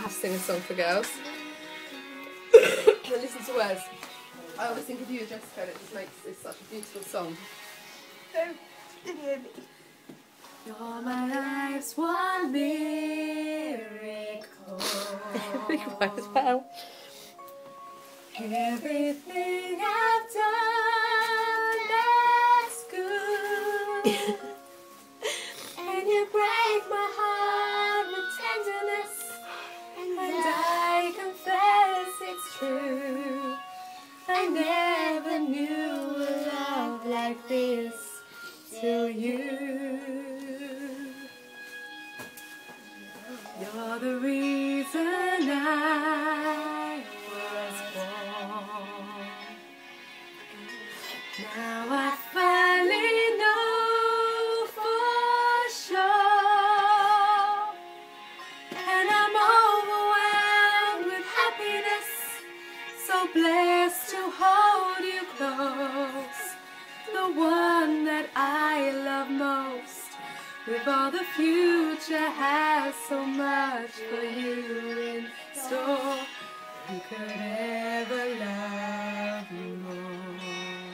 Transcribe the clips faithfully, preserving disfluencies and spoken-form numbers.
have to sing a song for girls. And listen to words. I always think of you, Jessica, and it just makes it such a beautiful song. So, hear me. You're my life's one miracle. You might as well. Everything I've done that's good. And you break my heart with tenderness. And I confess it's true. I never knew a love like this till you. You're the reason I was born. Now I finally know for sure. And I'm overwhelmed with happiness. So blessed to hold you close. The one that I love most. With all the future has so much for you in store. Who could ever love you more?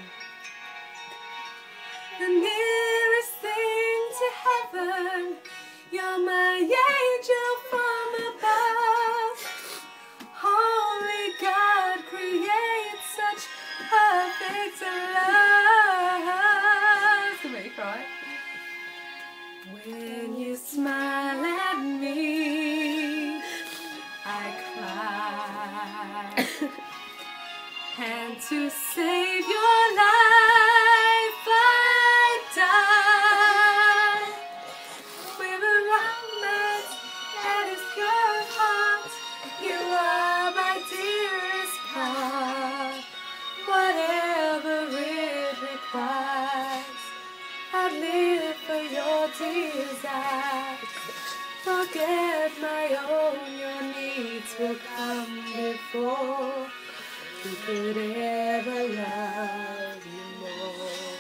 The nearest thing to heaven, you're my angel from above. Only God creates such perfect love. To make me cry. When you smile at me, I cry. And to save your life, I die. With a romance that is pure of heart, you are my dearest part. Whatever it requires, I'd live for your desires. Forget my own, your needs will come before. Who could ever love you more?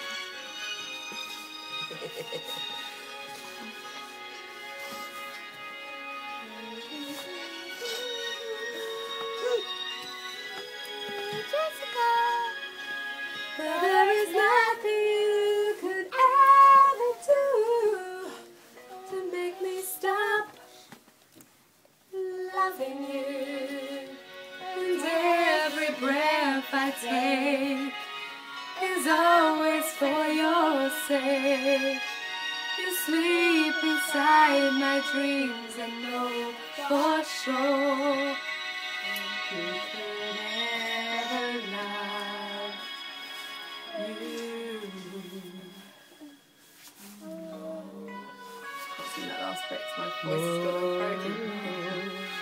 Jessica, there is nothing you could ever do to make me stop loving you. And every breath I take is always for your sake. You sleep inside my dreams and know for sure you could ever love you. Can't sing that last bit, my voice is gone broken.